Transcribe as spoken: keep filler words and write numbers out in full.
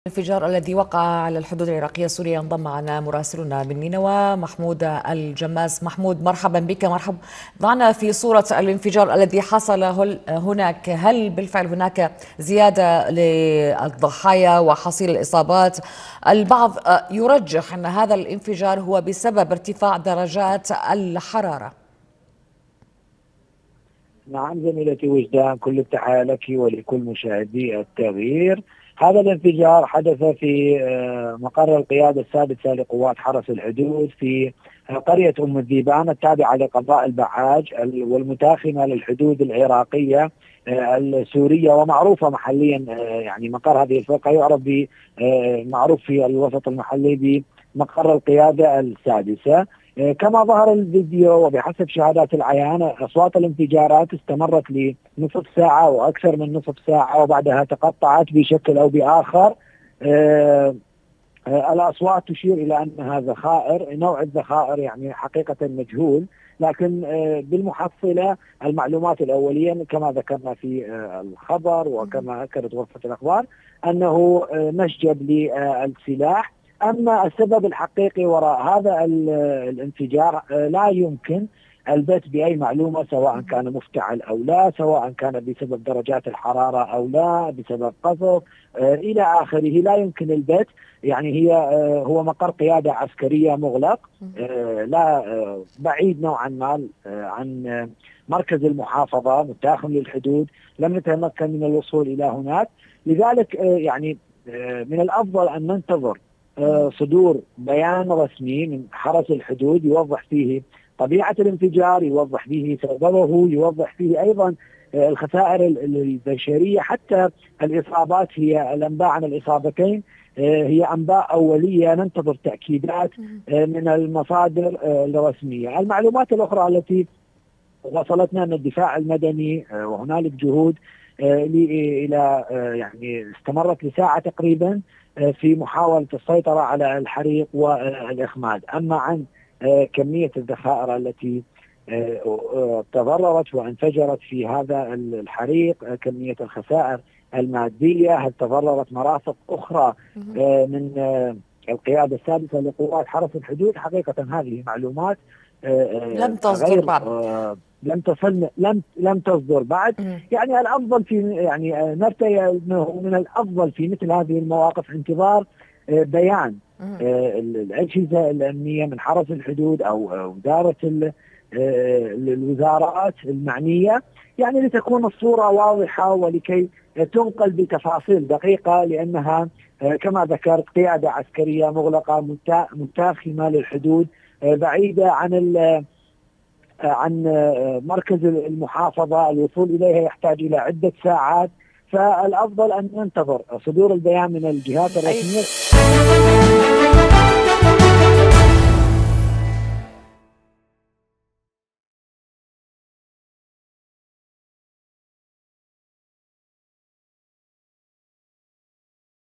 الانفجار الذي وقع على الحدود العراقية السورية انضم معنا مراسلنا من نينوى محمود الجماس. محمود، مرحبا بك. مرحبا. ضعنا في صورة الانفجار الذي حصل هناك، هل بالفعل هناك زيادة للضحايا وحصيل الإصابات؟ البعض يرجح أن هذا الانفجار هو بسبب ارتفاع درجات الحرارة. نعم زميلتي وجدان، كل التحية لك ولكل مشاهدي التغيير. هذا الانفجار حدث في مقر القيادة السادسة لقوات حرس الحدود في قرية أم الذيبان التابعة لقضاء البعاج والمتاخمة للحدود العراقية السورية ومعروفة محليا. يعني مقر هذه الفرقة يعرف معروف في الوسط المحلي بمقر القيادة السادسة. كما ظهر الفيديو وبحسب شهادات العيان، أصوات الانفجارات استمرت لنصف ساعة وأكثر من نصف ساعة، وبعدها تقطعت بشكل أو بآخر. الأصوات تشير إلى أنها ذخائر، نوع الذخائر يعني حقيقة مجهول، لكن بالمحصلة المعلومات الأولية كما ذكرنا في الخبر وكما أكدت غرفة الأخبار أنه مسجد للسلاح. أما السبب الحقيقي وراء هذا الانفجار لا يمكن البت بأي معلومة، سواء كان مفتعل أو لا، سواء كان بسبب درجات الحرارة أو لا، بسبب قذف إلى آخره، لا يمكن البت. يعني هي هو مقر قيادة عسكرية مغلق، لا بعيد نوعا ما عن مركز المحافظة، متاخم للحدود، لم نتمكن من الوصول إلى هناك. لذلك يعني من الأفضل أن ننتظر صدور بيان رسمي من حرس الحدود يوضح فيه طبيعة الانفجار، يوضح فيه سببه، يوضح فيه أيضا الخسائر البشرية، حتى الإصابات. هي الأنباء عن الإصابتين هي أنباء أولية، ننتظر تأكيدات من المصادر الرسمية. المعلومات الأخرى التي وصلتنا من الدفاع المدني، وهنالك جهود إلى يعني استمرت لساعة تقريبا في محاولة السيطرة على الحريق والإخماد. أما عن كمية الذخائر التي تضررت وانفجرت في هذا الحريق، كمية الخسائر المادية، هل تضررت مرافق أخرى من القيادة السادسة لقوات حرس الحدود، حقيقة هذه معلومات لم تصدر بعد، لم تصل لم لم تصدر بعد. يعني الافضل في يعني نرتئي انه من الافضل في مثل هذه المواقف انتظار بيان الاجهزه الامنيه من حرس الحدود او وزاره الوزارات المعنيه، يعني لتكون الصوره واضحه ولكي تنقل بتفاصيل دقيقه، لانها كما ذكرت قياده عسكريه مغلقه متاخمه للحدود، بعيده عن عن مركز المحافظة. الوصول إليها يحتاج إلى عدة ساعات، فالأفضل أن ننتظر صدور البيان من الجهات الرسمية.